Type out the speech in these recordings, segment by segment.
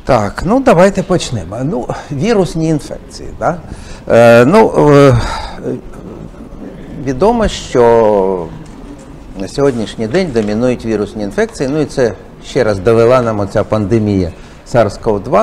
Так, ну давайте почнемо. Ну, вірусні інфекції. Да? Відомо, що на сьогоднішній день домінують вірусні інфекції. Ну і це ще раз довела нам оця пандемія SARS-CoV-2.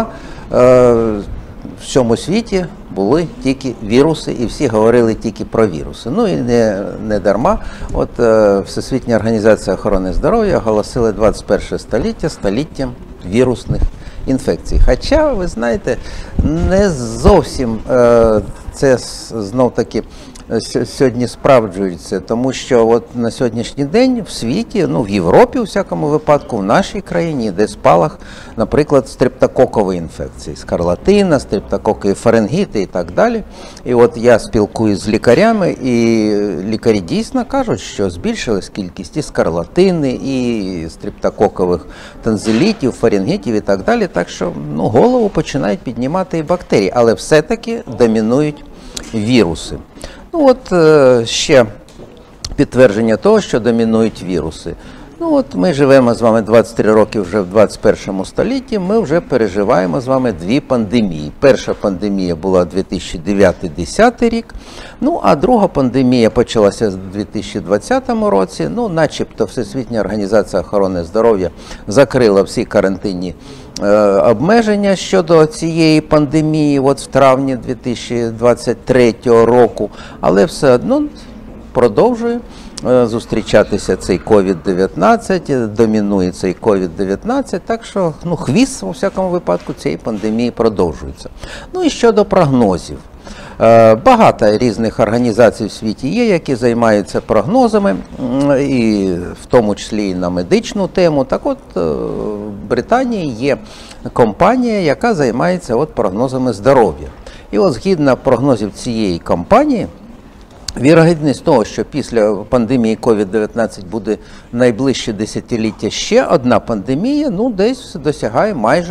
В всьому світі були тільки віруси, і всі говорили тільки про віруси. Ну і не дарма. От Всесвітня організація охорони здоров'я оголосила 21 століття століттям вірусних інфекцій. Хоча, ви знаєте, не зовсім це знов-таки сьогодні справджується, тому що от на сьогоднішній день в світі, ну в Європі у всякому випадку, в нашій країні йде спалах, наприклад, стрептококової інфекції, скарлатина, стрептококові фарингіти і так далі. І от я спілкуюсь з лікарями, і лікарі дійсно кажуть, що збільшилась кількість і скарлатини, і стрептококових танзелітів, фарингітів і так далі. Так що голову починають піднімати і бактерії, але все-таки домінують віруси. Ну от ще підтвердження того, що домінують віруси. Ну от ми живемо з вами 23 роки вже в 21 столітті, ми вже переживаємо з вами дві пандемії. Перша пандемія була 2009-2010 рік, ну а друга пандемія почалася в 2020 році. Ну начебто Всесвітня організація охорони здоров'я закрила всі карантинні обмеження щодо цієї пандемії от в травні 2023 року, але все одно продовжує зустрічатися цей COVID-19, домінує цей COVID-19, так що хвіст, у всякому випадку, цієї пандемії продовжується. Ну і щодо прогнозів. Багато різних організацій в світі є, які займаються прогнозами, і в тому числі і на медичну тему. Так от, в Британії є компанія, яка займається прогнозами здоров'я. І от згідно прогнозів цієї компанії, вірогідність того, що після пандемії COVID-19 буде найближче десятиліття ще одна пандемія, десь досягає майже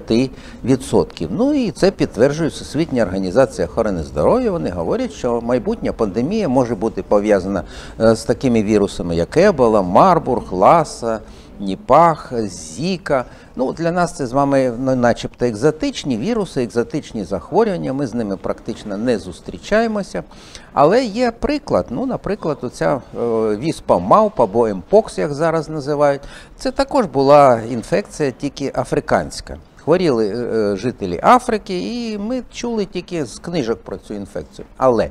30%. Ну і це підтверджує Всесвітня організація охорони здоров'я. Вони говорять, що майбутня пандемія може бути пов'язана з такими вірусами, як Ебола, Марбург, Ласа, Ніпах, Зіка. Ну, для нас це з вами начебто екзотичні віруси, екзотичні захворювання, ми з ними практично не зустрічаємося. Але є приклад, наприклад, оця віспа мавп або емпокс, як зараз називають, це також була інфекція тільки африканська. Хворіли жителі Африки, і ми чули тільки з книжок про цю інфекцію. Але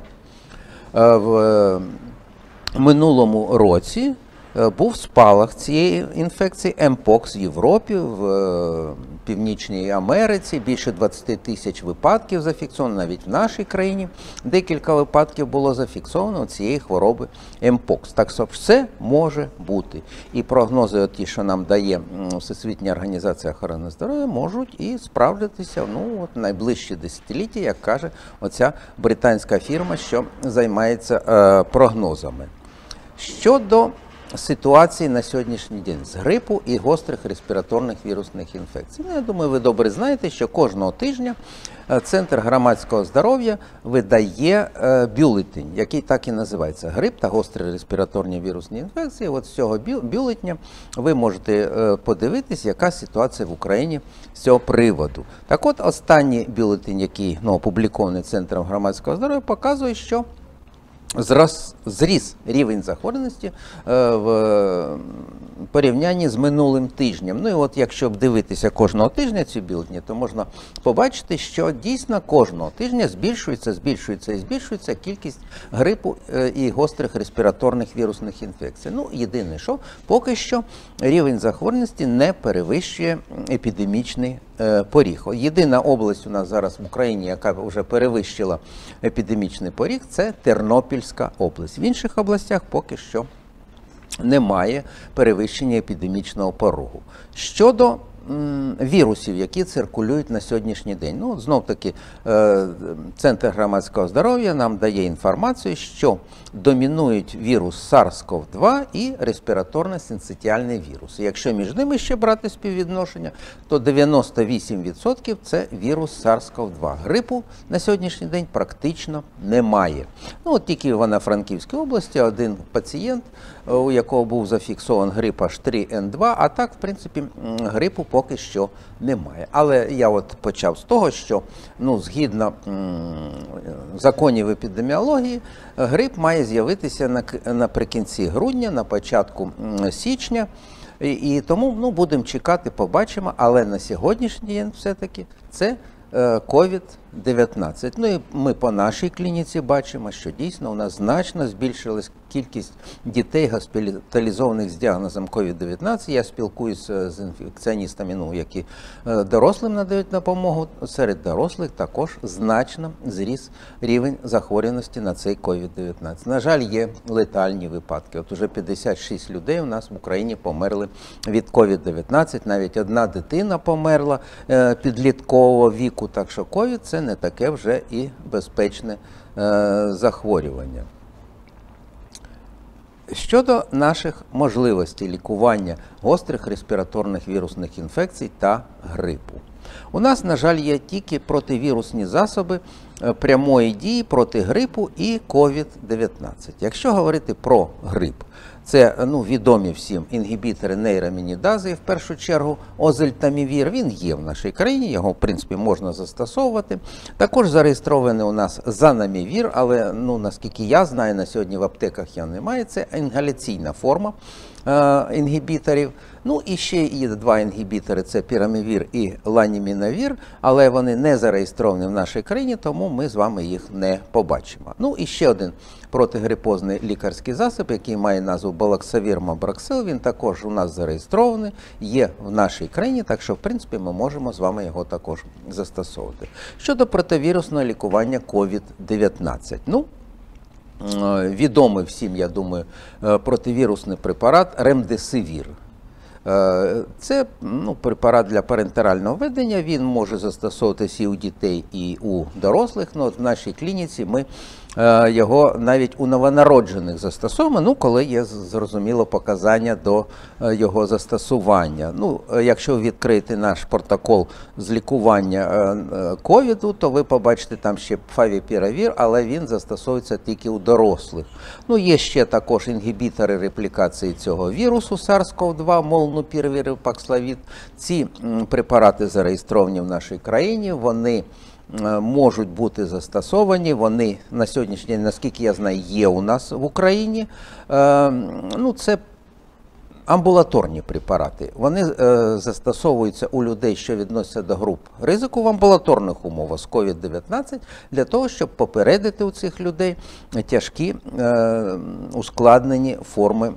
в минулому році був спалах цієї інфекції емпокс в Європі, в Північній Америці, більше 20 тисяч випадків зафіксовано, навіть в нашій країні декілька випадків було зафіксовано цієї хвороби емпокс. Так що все може бути. І прогнози, ті, що нам дає Всесвітня організація охорони здоров'я, можуть і справдитися в найближчі десятиліття, як каже оця британська фірма, що займається прогнозами. Щодо ситуації на сьогоднішній день з грипу і гострих респіраторних вірусних інфекцій. Я думаю, ви добре знаєте, що кожного тижня Центр громадського здоров'я видає бюлетень, який так і називається «Грип та гострі респіраторні вірусні інфекції». От з цього бюлетня ви можете подивитись, яка ситуація в Україні з цього приводу. Так от, останній бюлетень, який опублікований Центром громадського здоров'я, показує, що зріс рівень захворюваності в порівнянні з минулим тижнем. Ну і от якщо дивитися кожного тижня ці бюлетені, то можна побачити, що дійсно кожного тижня збільшується кількість грипу і гострих респіраторних вірусних інфекцій. Єдине, що поки що рівень захворюваності не перевищує епідемічний поріг. Єдина область у нас зараз в Україні, яка вже перевищила епідемічний поріг, це Тернопільська область. В інших областях поки що немає перевищення епідемічного порогу. Щодо вірусів, які циркулюють на сьогоднішній день. Знов-таки, Центр громадського здоров'я нам дає інформацію, що домінують вірус SARS-CoV-2 і респіраторно-синцитіальний вірус. Якщо між ними ще брати співвідношення, то 98% це вірус SARS-CoV-2. Грипу на сьогоднішній день практично немає. Тільки в Івано-Франківській області один пацієнт, у якого був зафіксований грип H3N2, а так, в принципі, грипу поки що немає. Але я от почав з того, що згідно законів епідеміології, грип має з'явитися наприкінці грудня, на початку січня. І тому будемо чекати, побачимо, але на сьогоднішній день все-таки це COVID-19. Ну і ми по нашій клініці бачимо, що дійсно у нас значно збільшилась кількість дітей, госпіталізованих з діагнозом COVID-19. Я спілкуюся з інфекціоністами, які дорослим надають допомогу. Серед дорослих також значно зріс рівень захворюваності на цей COVID-19. На жаль, є летальні випадки. От уже 56 людей у нас в Україні померли від COVID-19. Навіть одна дитина померла підліткового віку. Так що COVID – це не таке вже і безпечне захворювання. Щодо наших можливостей лікування гострих респіраторних вірусних інфекцій та грипу. У нас, на жаль, є тільки противірусні засоби прямої дії проти грипу і COVID-19. Якщо говорити про грип, це відомі всім інгібітори нейромінідази, в першу чергу озельтамівір. Він є в нашій країні, його в принципі можна застосовувати. Також зареєстрований у нас занамівір, але наскільки я знаю, на сьогодні в аптеках його немає. Це інгаляційна форма інгібіторів. І ще є два інгібітори, це пірамівір і ланімінавір, але вони не зареєстровані в нашій країні, тому ми з вами їх не побачимо. І ще один протигрипозний лікарський засіб, який має назву балаксавір мабраксил, він також у нас зареєстрований, є в нашій країні, так що, в принципі, ми можемо з вами його також застосовувати. Щодо противірусного лікування COVID-19. Відомий всім, я думаю, противірусний препарат ремдесивір. Це препарат для парентерального введення, він може застосовуватися і у дітей, і у дорослих. В нашій клініці ми його навіть у новонароджених застосовуємо, коли є, зрозуміло, показання до його застосування. Якщо ви відкриєте наш протокол з лікування ковіду, то ви побачите там ще фавіпіравір, але він застосовується тільки у дорослих. Є ще також інгібітори реплікації цього вірусу SARS-CoV-2, молнупіравір і пакславід. Ці препарати зареєстровані в нашій країні, вони можуть бути застосовані, вони на сьогоднішній день, наскільки я знаю, є у нас в Україні. Це амбулаторні препарати. Вони застосовуються у людей, що відносяться до груп ризику в амбулаторних умовах з COVID-19, для того, щоб попередити у цих людей тяжкі ускладнені форми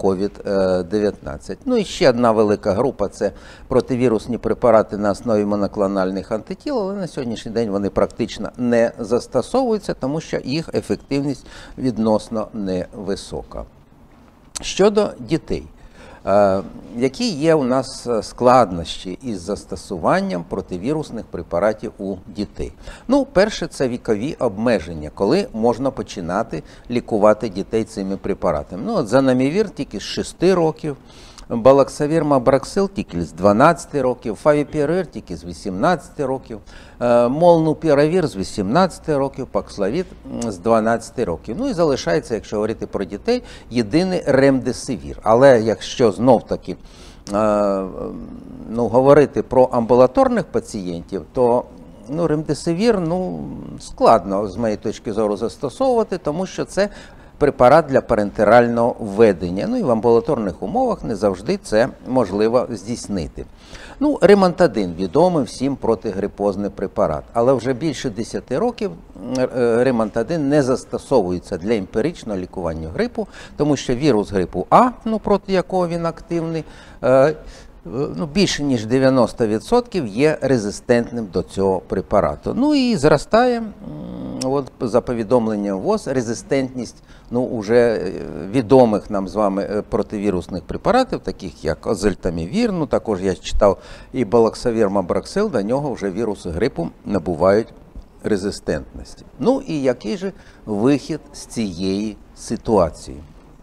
COVID-19. І ще одна велика група – це противірусні препарати на основі моноклональних антитіл, але на сьогоднішній день вони практично не застосовуються, тому що їх ефективність відносно невисока. Щодо дітей. Які є у нас складнощі із застосуванням противірусних препаратів у дітей? Перше, це вікові обмеження, коли можна починати лікувати дітей цими препаратами. Занамівір тільки з 6 років, балаксавір мабраксил тільки з 12 років, фавіпіравір тільки з 18 років, молнупіравір з 18 років, пакславід з 12 років. І залишається, якщо говорити про дітей, єдиний ремдесивір. Але якщо знов-таки говорити про амбулаторних пацієнтів, то ремдесивір складно, з моєї точки зору, застосовувати, тому що це препарат для парентерального введення. І в амбулаторних умовах не завжди це можливо здійснити. Ремонтадин – відомий всім протигрипозний препарат. Але вже більше 10 років ремонтадин не застосовується для емпіричного лікування грипу, тому що вірус грипу А, проти якого він активний, більше ніж 90% є резистентним до цього препарату. І зростає, за повідомленням ВОЗ, резистентність уже відомих нам з вами противірусних препаратів, таких як озельтамівір, також я читав і балаксавір мабраксил, до нього вже віруси грипу набувають резистентності. І який же вихід з цієї ситуації?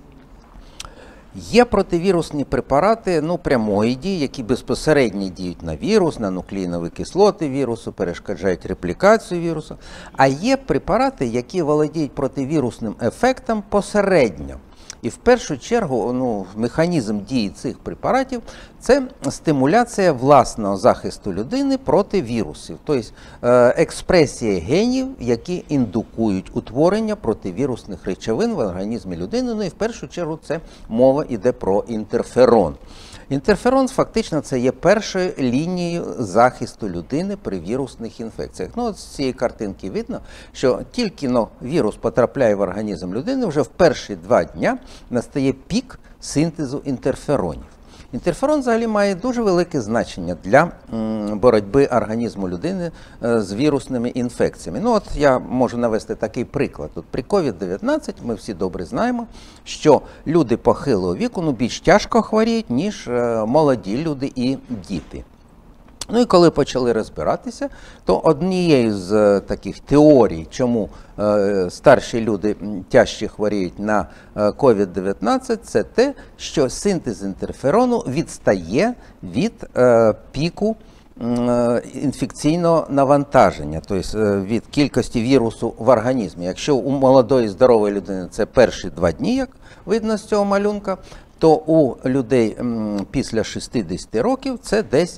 Є противірусні препарати прямої дії, які безпосередньо діють на вірус, на нуклеїнові кислоти вірусу, перешкоджають реплікацію вірусу. А є препарати, які володіють противірусним ефектом посередньо. І в першу чергу механізм дії цих препаратів – це стимуляція власного захисту людини проти вірусів, тобто експресія генів, які індукують утворення противірусних речовин в організмі людини. Ну і в першу чергу це мова йде про інтерферон. Інтерферон фактично це є першою лінією захисту людини при вірусних інфекціях. Ну, от з цієї картинки видно, що тільки вірус потрапляє в організм людини, вже в перші 2 дня настає пік синтезу інтерферонів. Інтерферон взагалі має дуже велике значення для боротьби організму людини з вірусними інфекціями. Ну от я можу навести такий приклад. От при COVID-19 ми всі добре знаємо, що люди похилого віку більш тяжко хворіють, ніж молоді люди і діти. Ну і коли почали розбиратися, то однією з таких теорій, чому старші люди тяжче хворіють на COVID-19, це те, що синтез інтерферону відстає від піку інфекційного навантаження, тобто від кількості вірусу в організмі. Якщо у молодої здорової людини це перші 2 дні, як видно з цього малюнка, то у людей після 60 років це десь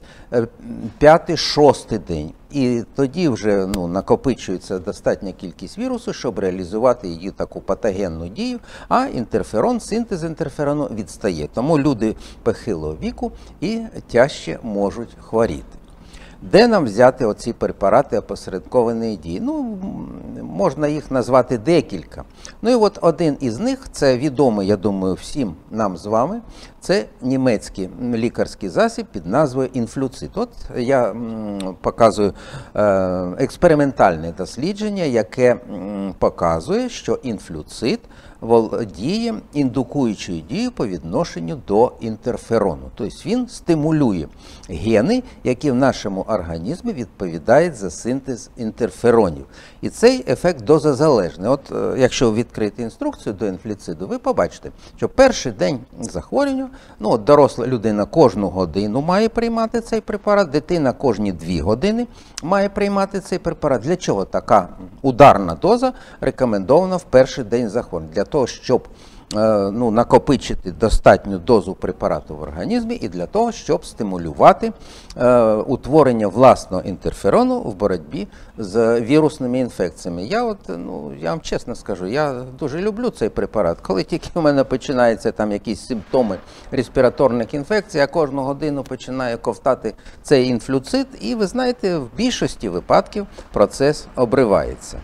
5-6 день. І тоді вже накопичується достатня кількість вірусу, щоб реалізувати її таку патогенну дію, а інтерферон, синтез інтерферону відстає. Тому люди похилого віку і тяжче можуть хворіти. Де нам взяти оці препарати опосередкованої дії? Ну, можна їх назвати декілька. Ну і от один із них, це відомий, я думаю, всім нам з вами, це німецький лікарський засіб під назвою інфлюцид. От я показую експериментальне дослідження, яке показує, що інфлюцид володіє індукуючою дією по відношенню до інтерферону. Тобто він стимулює гени, які в нашому організмі відповідають за синтез інтерферонів. І цей ефект дозозалежний. От якщо відкрити інструкцію до інфлюциду, ви побачите, що перший день захворювання, доросла людина кожну годину має приймати цей препарат, дитина кожні 2 години має приймати цей препарат. Для чого така ударна доза рекомендована в перший день захворювання? Для того, щоб накопичити достатню дозу препарату в організмі і для того, щоб стимулювати утворення власного інтерферону в боротьбі з вірусними інфекціями. Я вам чесно скажу, я дуже люблю цей препарат. Коли тільки в мене починаються там якісь симптоми респіраторних інфекцій, я кожну годину починаю ковтати цей інфлюцид, і ви знаєте, в більшості випадків процес обривається.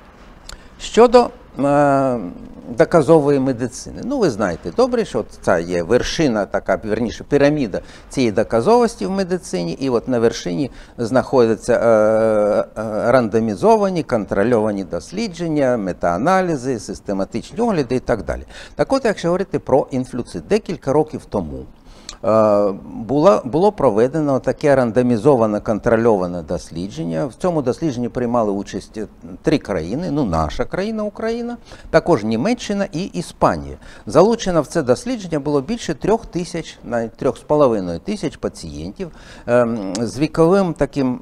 Щодо доказової медицини. Ви знаєте добре, що це є вершина, вірніше, піраміда цієї доказовості в медицині, і от на вершині знаходяться рандомізовані, контрольовані дослідження, метааналізи, систематичні огляди і так далі. Так от, якщо говорити про інфлюцид, декілька років тому було проведено таке рандомізоване контрольоване дослідження. В цьому дослідженні приймали участь 3 країни, наша країна, Україна, також Німеччина і Іспанія. Залучено в це дослідження було більше 3 тисяч, навіть 3,5 тисяч пацієнтів з віковим таким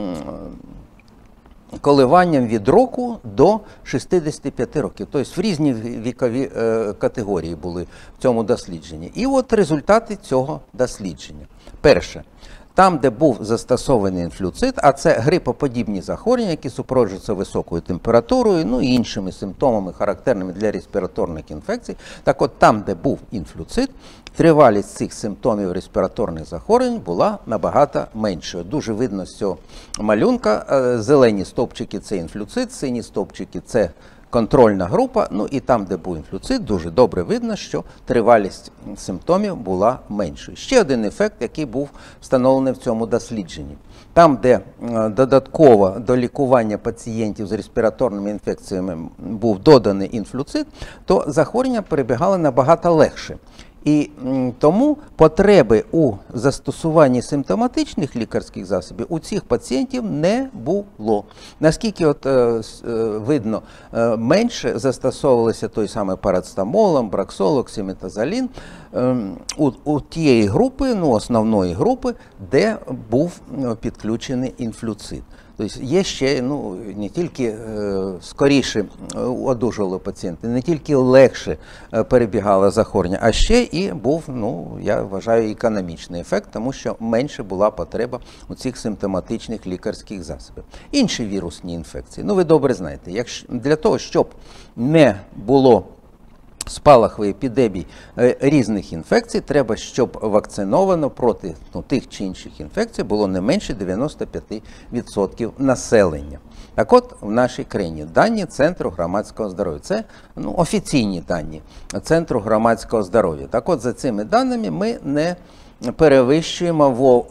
коливанням від року до 65 років. Тобто в різні вікові категорії були в цьому дослідженні. І от результати цього дослідження. Перше. Там, де був застосований інфлюцид, а це грипоподібні захворювання, які супроводжуються високою температурою, і іншими симптомами, характерними для респіраторних інфекцій. Так от там, де був інфлюцид, тривалість цих симптомів респіраторних захворювань була набагато меншою. Дуже видно з цього малюнка. Зелені стовпчики – це інфлюцид, сині стовпчики – це контрольна група, і там, де був інфлюцид, дуже добре видно, що тривалість симптомів була меншою. Ще один ефект, який був встановлений в цьому дослідженні. Там, де додатково до лікування пацієнтів з респіраторними інфекціями був доданий інфлюцид, то захворювання перебігало набагато легше. І тому потреби у застосуванні симптоматичних лікарських засобів у цих пацієнтів не було. Наскільки видно, менше застосовувалися той самий парацетамол, амброксол, оксиметазолін у тієї групи, основної групи, де був підключений інфлюцид. Тобто є ще не тільки скоріше одужували пацієнти, не тільки легше перебігали захворювання, а ще і був, я вважаю, економічний ефект, тому що менше була потреба у цих симптоматичних лікарських засобів. Інші вірусні інфекції, ви добре знаєте, для того, щоб не було спалахової епідемії різних інфекцій, треба, щоб вакциновано проти тих чи інших інфекцій було не менше 95% населення. Так от, в нашій країні дані Центру громадського здоров'я. Це офіційні дані Центру громадського здоров'я. Так от, за цими даними ми не перевищуємо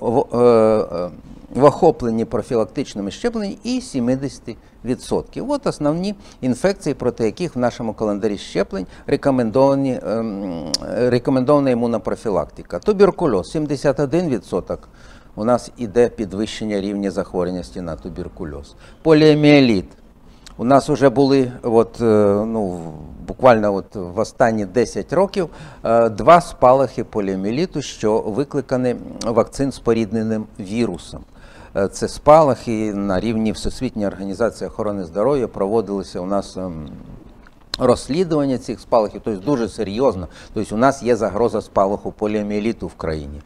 в охопленні профілактичними щепленнями і 70%. От основні інфекції, проти яких в нашому календарі щеплень рекомендована імунопрофілактика. Туберкульоз – 71%. У нас іде підвищення рівня захворюваності на туберкульоз. Поліомієліт. У нас вже були буквально в останні 10 років 2 спалахи поліомієліту, що викликані вакцин-спорідненим вірусом. Це спалахи на рівні Всесвітньої організації охорони здоров'я, проводилися у нас розслідування цих спалахів, тобто дуже серйозно. Тобто у нас є загроза спалаху поліомієліту в країні.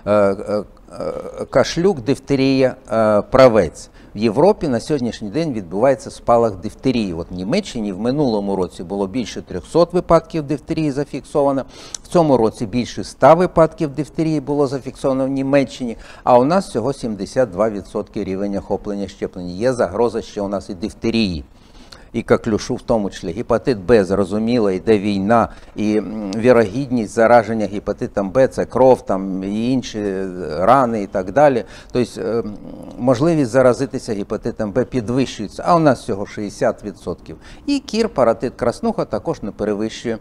Кашлюк, дифтерія, правець. В Європі на сьогоднішній день відбувається спалах дифтерії. От в Німеччині в минулому році було більше 300 випадків дифтерії зафіксовано, в цьому році більше 100 випадків дифтерії було зафіксовано в Німеччині, а у нас всього 72% рівень охоплення щеплення. Є загроза, що у нас і дифтерії. І коклюшу в тому числі. Гепатит Б, зрозуміло, йде війна, і вірогідність зараження гепатитом Б – це кров, і інші рани і так далі. Тобто можливість заразитися гепатитом Б підвищується, а у нас всього 60%. І кір, паротит, краснуха також не перевищує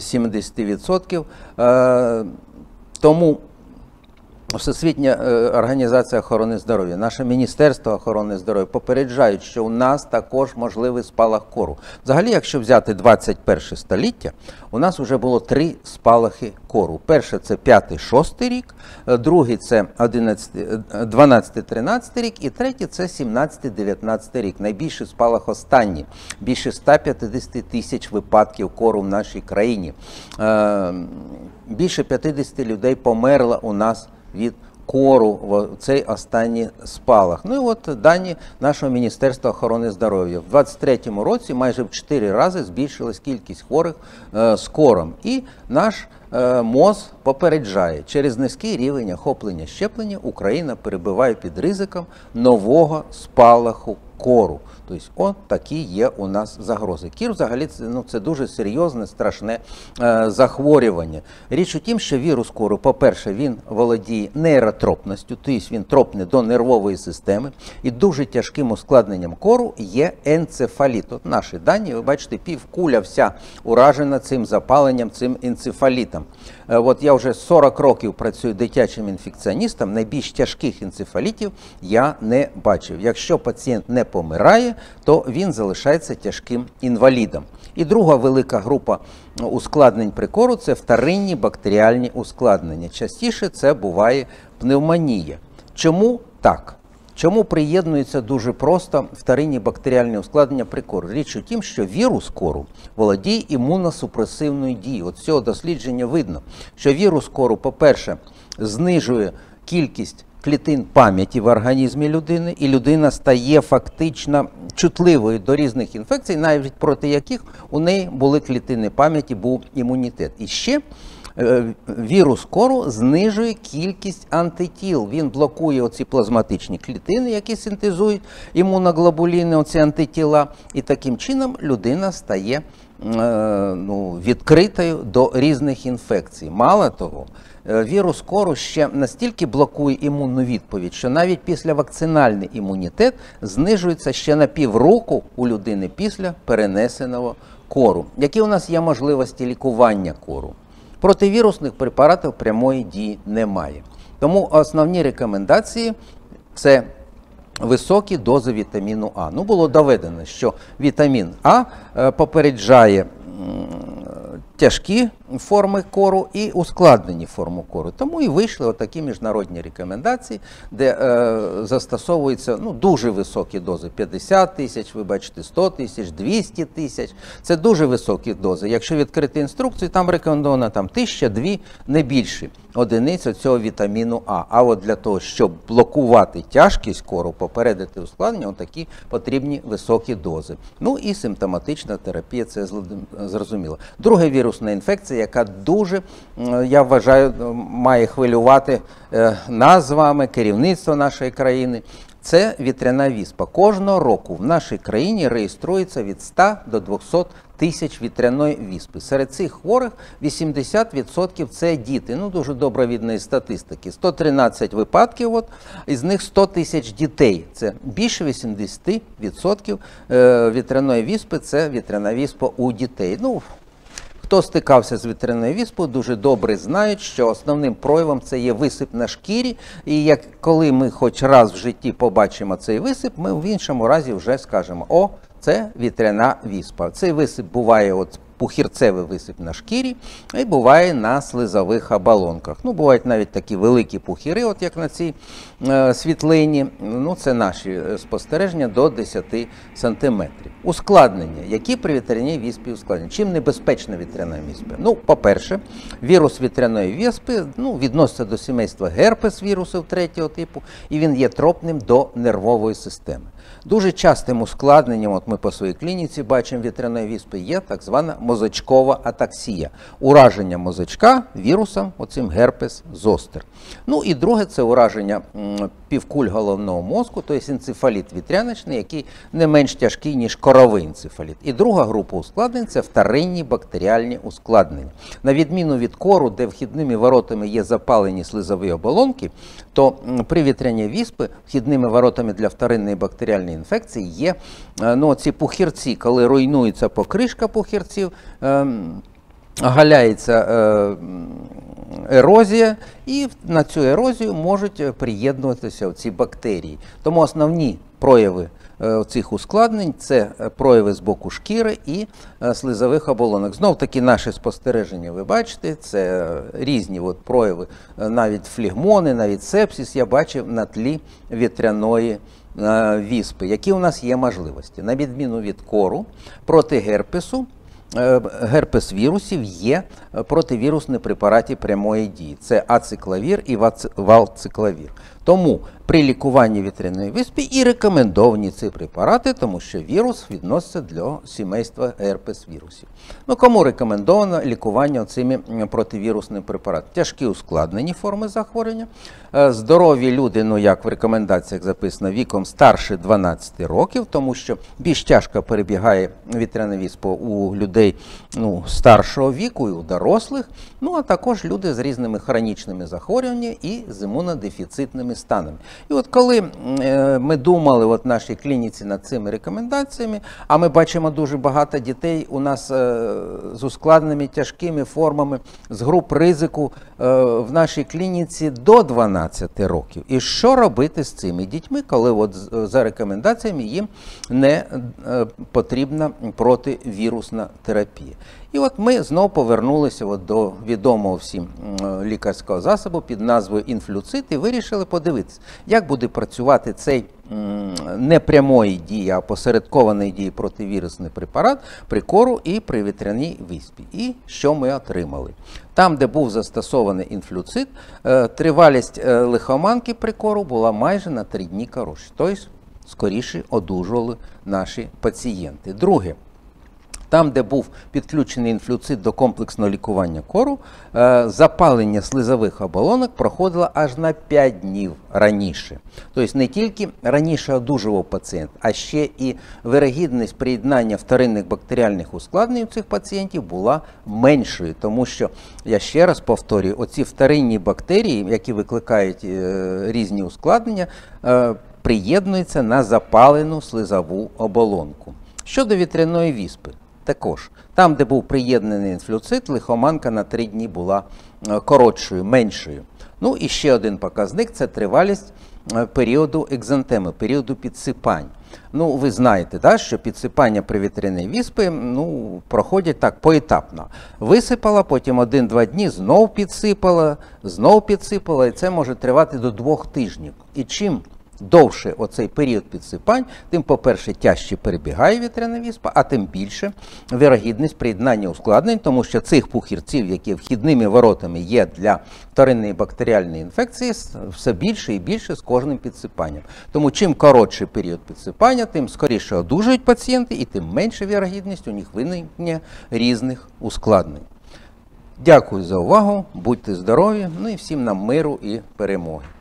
70%. Тому Всесвітня організація охорони здоров'я, наше Міністерство охорони здоров'я попереджають, що у нас також можливий спалах кору. Взагалі, якщо взяти 21 століття, у нас вже було 3 спалахи кору. Перше – це 5-6 рік, другий – це 12-13 рік, і третій – це 17-19 рік. Найбільший спалах останній. Більше 150 тисяч випадків кору в нашій країні. Більше 50 людей померло у нас від кору в цей останній спалах. І от дані нашого Міністерства охорони здоров'я. В 2023 році майже в 4 рази збільшилась кількість хворих з кором. І наш МОЗ попереджає, через низький рівень охоплення щеплення Україна перебуває під ризиком нового спалаху кору. Тобто, от такі є у нас загрози. Кір взагалі це дуже серйозне, страшне захворювання. Річ у тім, що вірус кору, по-перше, він володіє нейротропністю, тобто він тропне до нервової системи, і дуже тяжким ускладненням кору є енцефаліт. От наші дані, ви бачите, півкуля вся уражена цим запаленням, цим енцефалітом. От я вже 40 років працюю дитячим інфекціоністом, найбільш тяжких енцефалітів я не бачив. Якщо пацієнт не помирає, то він залишається тяжким інвалідом. І друга велика група ускладнень при кору – це вторинні бактеріальні ускладнення. Частіше це буває пневмонія. Чому так? Чому приєднуються дуже просто вторинні бактеріальні ускладнення при кору? Річ у тім, що вірус кору володіє імуносупресивною дією. От з цього дослідження видно, що вірус кору, по-перше, знижує кількість клітин пам'яті в організмі людини, і людина стає фактично чутливою до різних інфекцій, навіть проти яких у неї були клітини пам'яті, був імунітет. І ще вірус кору знижує кількість антитіл. Він блокує оці плазматичні клітини, які синтезують імуноглобуліни, оці антитіла, і таким чином людина стає відкритою до різних інфекцій. Мало того, вірус кору ще настільки блокує імунну відповідь, що навіть післявакцинальний імунітет знижується ще на півроку у людини після перенесеного кору. Які у нас є можливості лікування кору? Противірусних препаратів прямої дії немає. Тому основні рекомендації – це високі дози вітаміну А. Було доведено, що вітамін А попереджає тяжкі форми кору і ускладнені форми кору. Тому і вийшли отакі міжнародні рекомендації, де застосовуються дуже високі дози. 50 тисяч, ви бачите, 100 тисяч, 200 тисяч. Це дуже високі дози. Якщо відкрити інструкцію, там рекомендовано 1000-2, не більше одиниць цього вітаміну А. А от для того, щоб блокувати тяжкість кору, попередити ускладнення, такі потрібні високі дози. Ну і симптоматична терапія, це зрозуміло. Друга вірусна інфекція, яка дуже, я вважаю, має хвилювати нас з вами, керівництво нашої країни, це вітряна віспа. Кожного року в нашій країні реєструється від 100 до 200 тисяч вітряної віспи. Серед цих хворих 80% це діти. Дуже добре видно із статистики. 113 випадків, із них 100 тисяч дітей. Це більше 80% вітряної віспи, це вітряна віспа у дітей. Хто стикався з вітряною віспою, дуже добре знають, що основним проявом це є висип на шкірі. І коли ми хоч раз в житті побачимо цей висип, ми в іншому разі вже скажемо: о, це вітряна віспа. Цей висип буває пухірцевий висип на шкірі, і буває на слизових оболонках. Бувають навіть такі великі пухіри, як на цій світлині. Це наші спостереження до 10 сантиметрів. Ускладнення. Які при вітряній віспі ускладнення? Чим небезпечна вітряна віспа? По-перше, вірус вітряної віспи відноситься до сімейства герпес вірусів 3-го типу, і він є тропним до нервової системи. Дуже частим ускладненням, ми по своїй клініці бачимо вітряної віспи, є так звана мозочкова атаксія. Ураження мозочка вірусом, оцим герпес зостер. І друге, це ураження півкуль головного мозку, тобто енцефаліт вітряночний, який не менш тяжкий, ніж коровий енцефаліт. І друга група ускладнень – це вторинні бактеріальні ускладнення. На відміну від кору, де вхідними воротами є запалені слизові оболонки, то при вітряній віспи вхідними воротами для вторинної бактеріальної інфекції є ці пухірці, коли руйнується покришка пухірців, оголяється ерозія, і на цю ерозію можуть приєднуватися ці бактерії. Тому основні прояви цих ускладнень – це прояви з боку шкіри і слизових оболонок. Знов-таки наші спостереження, ви бачите, це різні прояви, навіть флегмони, навіть сепсис я бачив на тлі вітряної віспи. Які у нас є можливості? На відміну від кору, проти герпесу, герпес-вірусів є противірусні препарати прямої дії. Це ацикловір і валцикловір. Тому при лікуванні вітряної віспи і рекомендовані ці препарати, тому що вірус відноситься до сімейства герпес-вірусів. Кому рекомендовано лікування цими противірусними препаратами? Тяжкі ускладнені форми захворювання, здорові люди, як в рекомендаціях записано, віком старше 12 років, тому що більш тяжко перебігає вітряна віспа у людей старшого віку і у дорослих, а також люди з різними хронічними захворюваннями і з імунодефіцитними станами. І коли ми думали в нашій клініці над цими рекомендаціями, а ми бачимо дуже багато дітей у нас з ускладненими тяжкими формами, з груп ризику в нашій клініці до 12 років. І що робити з цими дітьми, коли за рекомендаціями їм не потрібна противірусна терапія? І ми знову повернулися до відомого всім лікарського засобу під назвою інфлюцит і вирішили подивитися, як буде працювати цей не прямої дії, а посередкованої дії противірусний препарат при кору і при вітряній віспі. І що ми отримали? Там, де був застосований інфлюцит, тривалість лихоманки при кору була майже на 3 дні коротше. Тобто, скоріше одужували наші пацієнти. Друге. Там, де був підключений інфлюцит до комплексного лікування кору, запалення слизових оболонок проходило аж на 5 днів раніше. Тобто не тільки раніше одужував пацієнт, а ще і вирогідність приєднання вторинних бактеріальних ускладнень у цих пацієнтів була меншою. Тому що, я ще раз повторюю, оці вторинні бактерії, які викликають різні ускладнення, приєднуються на запалену слизову оболонку. Щодо вітряної віспи. Також, там, де був приєднаний інфлюцит, лихоманка на 3 дні була коротшою, меншою. І ще один показник – це тривалість періоду екзантеми, періоду підсипань. Ну, ви знаєте, да, що підсипання при вітряній віспі проходять так поетапно. Висипала, потім 1-2 дні знов підсипала, і це може тривати до 2 тижнів. І чим довше оцей період підсипань, тим, по-перше, тяжче перебігає вітряна віспа, а тим більше вірогідність приєднання ускладнень, тому що цих пухірців, які вхідними воротами є для вторинної бактеріальної інфекції, все більше і більше з кожним підсипанням. Тому чим коротший період підсипання, тим скоріше одужують пацієнти і тим менша вірогідність у них виникнення різних ускладнень. Дякую за увагу, будьте здорові, ну і всім нам миру і перемоги.